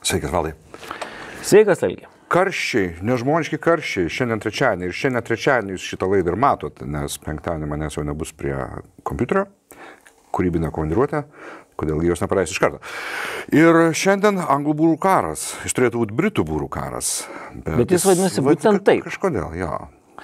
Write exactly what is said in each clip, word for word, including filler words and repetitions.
Sveikas, Valdai. Sveikas, Algi. Karščiai, nežmoniški karščiai, šiandien trečiadienį ir šiandien trečiadienį jūs šitą laidą ir matot, nes penktadienį manęs jau nebus prie kompiuterio, kūrybinę komandiruotę, kodėl jos nepaleis iš karto. Ir šiandien anglų būrų karas, jis turėtų būti britų būrų karas. Bet, bet jis vadinasi būtent taip. Kažkodėl, jo.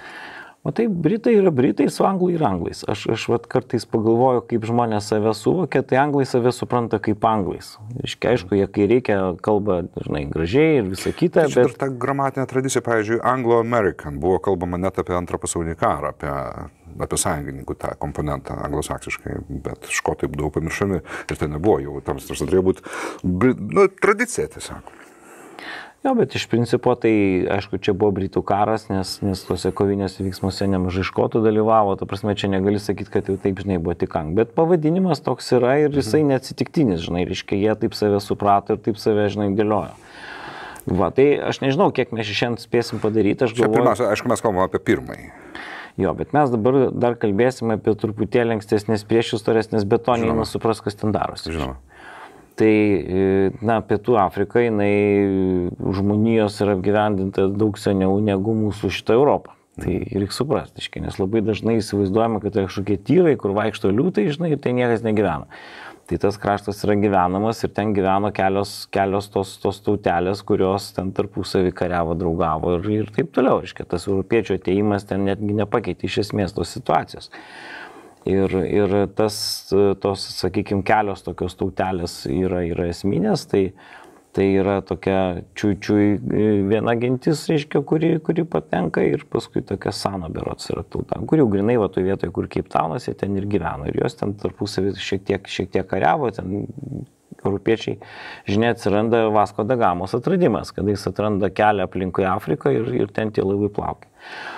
O tai britai yra britai, su anglai ir anglais. Aš, aš vat, kartais pagalvoju, kaip žmonės save suvokia, tai anglai save supranta kaip anglais. Iškia, aišku, jie kai reikia kalba dažnai gražiai ir visą kitą. Tai bet... ir ta gramatinė tradicija, pavyzdžiui, Anglo-American buvo kalbama net apie antrą pasaulinį karą, apie, apie sąjungininkų tą komponentą anglosaksiškai, bet škotai buvo pamiršami ir tai nebuvo jau, tam turėjo būti nu, tradicija tiesiog. Jo, bet iš principo tai, aišku, čia buvo britų karas, nes, nes tuose kovinėse veiksmuose nemažai škotų dalyvavo, ta prasme, čia negali sakyti, kad jau taip, žinai, buvo tik ang. Bet pavadinimas toks yra ir jisai neatsitiktinis, žinai, reiškia, jie taip save suprato ir taip save, žinai, dėliojo. Va, tai aš nežinau, kiek mes šiandien spėsim padaryti, aš galvoju... Čia pirmiausia, aišku, mes kalbame apie pirmąjį. Jo, bet mes dabar dar kalbėsime apie truputėlį ankstesnės priešistorės, nes be to neįma supras, kas ten darosi. Žinoma. Tai, na, Pietų Afrika, jinai žmonijos yra apgyvendinta daug seniau negu mūsų šitą Europą. Tai reikia suprasti, nes labai dažnai įsivaizduojama, kad tai kažkokie tyrai, kur vaikšto liūtai, žinai, ir tai niekas negyvena. Tai tas kraštas yra gyvenamas ir ten gyveno kelios, kelios tos, tos tautelės, kurios ten tarpusavį kariavo, draugavo ir, ir taip toliau. Reiškia, tas europiečių atėjimas ten netgi nepakeitė iš esmės tos situacijos. Ir, ir tas, tos, sakykime, kelios tokios tautelės yra, yra esminės, tai, tai yra tokia čiui-čiui viena gentis, reiškia, kuri, kuri patenka ir paskui tokia Sano berods yra tauta, kuri jau grinai va toje vietoje, kur Keiptaunas, jie ten ir gyveno. Ir jos ten tarpusavį šiek tiek, šiek tiek kariavo, ten europiečiai, žinia, atsiranda Vasko da Gamos atradimas, kada jis atranda kelią aplinkui Afriką ir, ir ten tie laivai plaukia.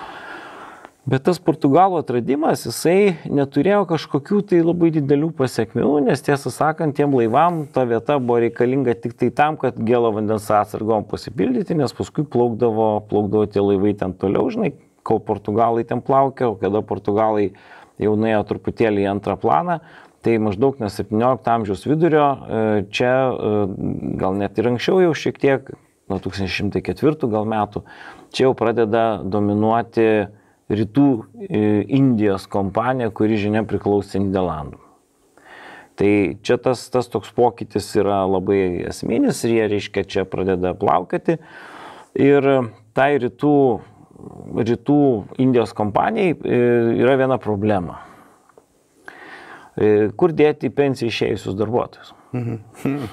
Bet tas Portugalų atradimas, jisai neturėjo kažkokių tai labai didelių pasiekmių, nes tiesą sakant, tiem laivam ta vieta buvo reikalinga tik tai tam, kad gėlo vandens atsargom pasipildyti, nes paskui plaukdavo, plaukdavo tie laivai ten toliau, žinai, kol Portugalai ten plaukė, o kada Portugalai jau nuėjo truputėlį į antrą planą, tai maždaug nuo septyniolikto amžiaus vidurio, čia gal net ir anksčiau jau šiek tiek, nuo tūkstantis šeši šimtai ketvirtų gal metų, čia jau pradeda dominuoti Rytų Indijos kompanija, kuri žinia priklausė Nyderlandų. Tai čia tas, tas toks pokytis yra labai esminis ir jie, reiškia, čia pradeda plaukati. Ir tai rytų, rytų Indijos kompanijai yra viena problema. Kur dėti į pensiją išėjusius darbuotojus? Mhm.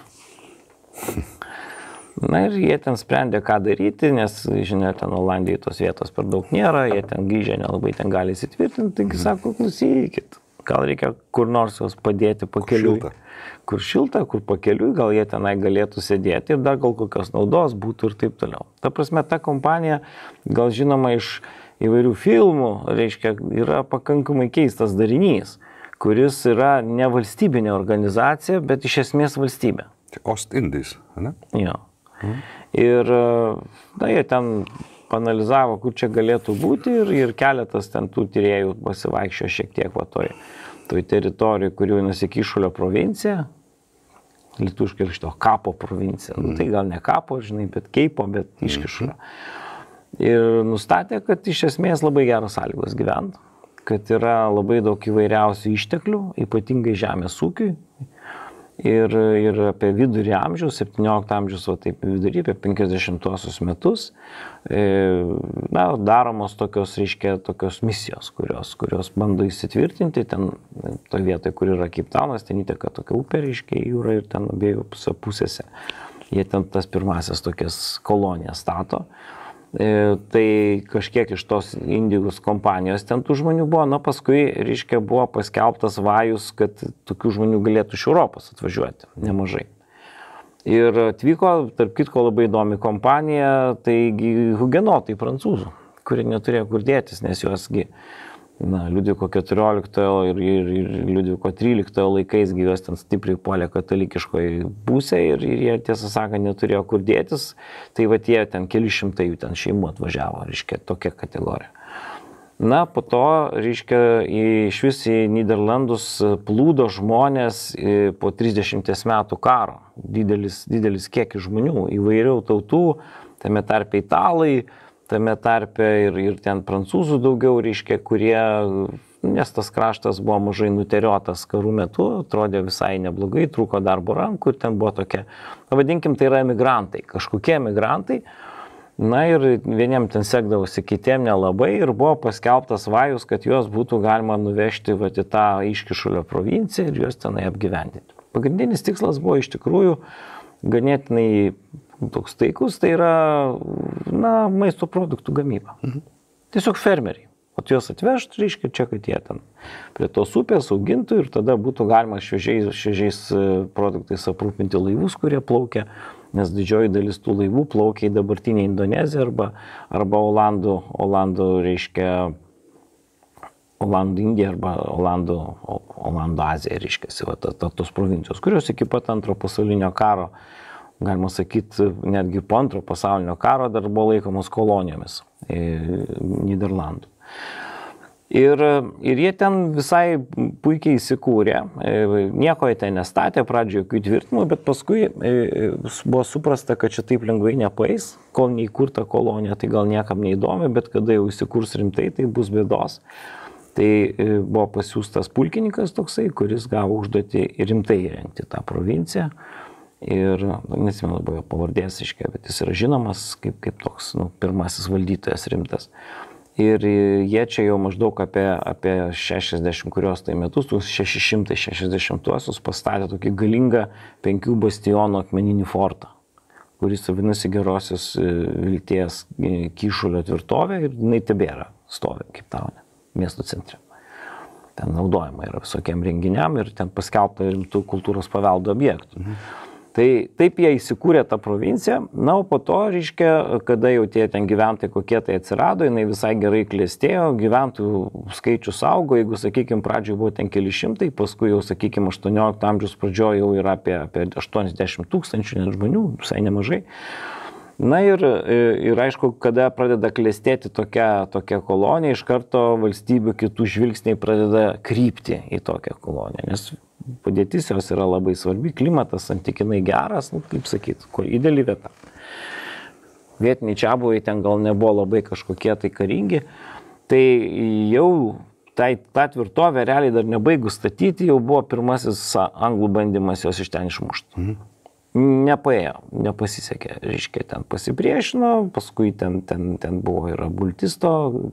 Na ir jie ten sprendė, ką daryti, nes, žinia, ten Olandijai tos vietos per daug nėra, jie ten grįžę nelabai ten gali įsitvirtinti, taigi sako, klausykit, gal reikia kur nors juos padėti pakeliui. Kur šilta. Kur šilta, kur pakeliui, gal jie tenai galėtų sėdėti ir dar gal kokios naudos būtų ir taip toliau. Ta prasme, ta kompanija, gal žinoma iš įvairių filmų, reiškia, yra pakankamai keistas darinys, kuris yra ne valstybinė organizacija, bet iš esmės valstybė. Ostindijs, ne? Jo. Mhm. Ir na, jie ten panalizavo, kur čia galėtų būti ir, ir keletas ten tų tyrėjų pasivaikščio šiek tiek va toj, toj teritorijai, kurių Nasikišulio provincija, lietuviškai iš to Kapo provincija, mm. nu, tai gal ne Kapo, žinai, bet Keipo, bet Iškišulio. Mm. Ir nustatė, kad iš esmės labai geros sąlygos gyvent, kad yra labai daug įvairiausių išteklių, ypatingai žemės ūkiui. Ir, ir apie vidurį amžiaus, septyniolikto amžiaus, o taip vidurį, apie penkiasdešimtuosius metus, e, na, daromos tokios, reiškia, tokios misijos, kurios, kurios bando įsitvirtinti, ten, toje vietoje, kur yra Keiptaunas, ten įteka tokia upė, reiškia, jūra ir ten abiejų pusėse. Jie ten tas pirmasias tokias kolonijas stato. E, tai kažkiek iš tos Indijos kompanijos ten tų žmonių buvo, na paskui, reiškia, buvo paskelbtas vajus, kad tokių žmonių galėtų iš Europos atvažiuoti, nemažai. Ir atvyko, tarp kitko, labai įdomi kompanija, taigi hugenotai prancūzų, kurie neturėjo kur dėtis, nes juosgi, na, Liudviko keturioliktojo ir, ir, ir Liudviko tryliktojo laikais gyvės ten stipriai puolė katalikiškoje pusėje ir, ir jie, tiesą sakant, neturėjo kur dėtis, tai va tie ten keli šimtai jų ten šeimų atvažiavo, reiškia, tokia kategorija. Na, po to, reiškia, iš vis į Niderlandus plūdo žmonės po trisdešimties metų karo. Didelis, didelis kiekis žmonių, įvairių tautų, tame tarpe italai, tame tarpe ir, ir ten prancūzų daugiau, reiškia, kurie, nes tas kraštas buvo mažai nuteriotas karų metu, atrodė visai neblogai, trūko darbo rankų ir ten buvo tokia, vadinkim, tai yra emigrantai, kažkokie emigrantai. Na ir vieniem ten sekdavosi, kitiem nelabai ir buvo paskelbtas vajus, kad juos būtų galima nuvežti va, į tą Iškišulio provinciją ir juos tenai apgyvendinti. Pagrindinis tikslas buvo iš tikrųjų ganėtinai toks taikus, tai yra na, maisto produktų gamyba. Mhm. Tiesiog fermeriai. O juos atvežti, reiškia čia, kad jie ten prie tos upės augintų ir tada būtų galima šviežiais, šviežiais produktais aprūpinti laivus, kurie plaukia. Nes didžioji dalis tų laivų plaukia į dabartinę Indoneziją arba, arba Olandų, Olandų, reiškia, Olandų Indiją arba Olandų, Olandų Aziją, reiškia, va, ta, ta, tos provincijos, kurios iki pat antro pasaulinio karo, galima sakyti, netgi po antro pasaulinio karo dar buvo laikomos kolonijomis Niderlandų. Ir, ir jie ten visai puikiai įsikūrė, nieko jie ten nestatė, pradžioje jokių tvirtinimų, bet paskui buvo suprasta, kad čia taip lengvai nepaeis, kol neįkurta kolonija, tai gal niekam neįdomi, bet kada jau įsikurs rimtai, tai bus bėdos. Tai buvo pasiūstas pulkininkas toksai, kuris gavo užduotį rimtai įrengti tą provinciją. Ir, nesimenu labai jo pavardės, iškia, bet jis yra žinomas kaip, kaip toks nu, pirmasis valdytojas rimtas. Ir jie čia jau maždaug apie, apie šešiasdešimt kurios tai metus, šeši šimtai šešiasdešimtuosius pastatė tokį galingą penkių bastionų akmeninį fortą, kuris vadinasi Gerosios Vilties Kyšulio tvirtovė ir jinai tebėra stovi kaip taune, miesto centre. Ten naudojama yra visokiem renginiam ir ten paskelbta rimtų kultūros paveldo objektų. Mhm. Tai taip jie įsikūrė tą provinciją, na, o po to, reiškia, kada jau tie ten gyventojai kokie tai atsirado, jinai visai gerai klestėjo, gyventojų skaičius augo, jeigu, sakykime, pradžioje buvo ten keli šimtai, paskui jau, sakykime, aštuoniolikto amžiaus pradžioje jau yra apie, apie aštuoniasdešimt tūkstančių net žmonių, visai nemažai. Na ir, ir aišku, kada pradeda klestėti tokia, tokia kolonija, iš karto valstybių kitų žvilgsniai pradeda krypti į tokią koloniją, nes padėtis jos yra labai svarbi, klimatas santykinai geras, nu, kaip sakyt, kur ideali vieta. Vietiniai čiabuvai ten gal nebuvo labai kažkokie tai karingi, tai jau tai, tą tvirtovę realiai dar nebaigus statyti, jau buvo pirmasis anglų bandymas jos iš ten išmušti. Mhm. Nepaėjo, nepasisekė, reiškia, ten pasipriešino, paskui ten, ten, ten buvo ir Bultisto,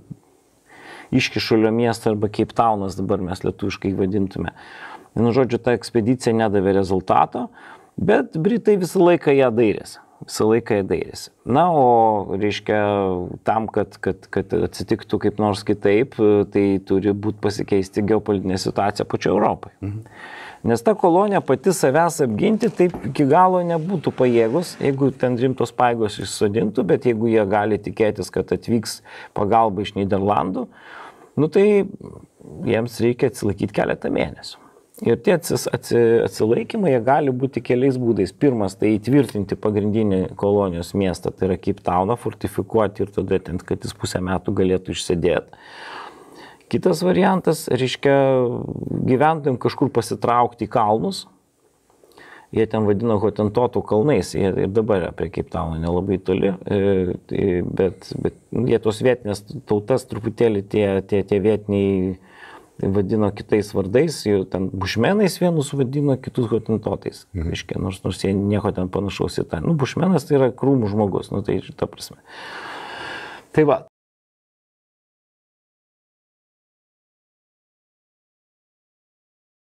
Iškišulio miestą arba Cape Townas, dabar mes lietuviškai vadintume. Nu, žodžiu, ta ekspedicija nedavė rezultato, bet Britai visą laiką ją dairėsi. Visą laiką ją dairėsi. Na, o, reiškia, tam, kad, kad, kad atsitiktų kaip nors kitaip, tai turi būti pasikeisti geopolitinė situacija pačioje Europoje. Mhm. Nes ta kolonija pati savęs apginti taip iki galo nebūtų pajėgus, jeigu ten rimtos pajėgos išsodintų, bet jeigu jie gali tikėtis, kad atvyks pagalba iš Niderlandų, nu tai jiems reikia atsilaikyti keletą mėnesių. Ir tie atsilaikymai jie gali būti keliais būdais. Pirmas, tai įtvirtinti pagrindinį kolonijos miestą, tai yra Cape Towną, fortifikuoti ir tada ten, kad jis pusę metų galėtų išsėdėti. Kitas variantas, reiškia, gyventojim kažkur pasitraukti į kalnus. Jie ten vadino Hotentotų kalnais, jie ir dabar yra prie Cape Towno nelabai toli, bet, bet jie tos vietinės tautas truputėlį tie, tie, tie vietiniai vadino kitais vardais, jau ten bušmenais vienus vadino, kitus Hotentotais. Mhm. Reiškia, nors, nors jie nieko ten panašaus į tą. Nu, bušmenas tai yra krūmų žmogus, nu tai ta prasme. Tai va.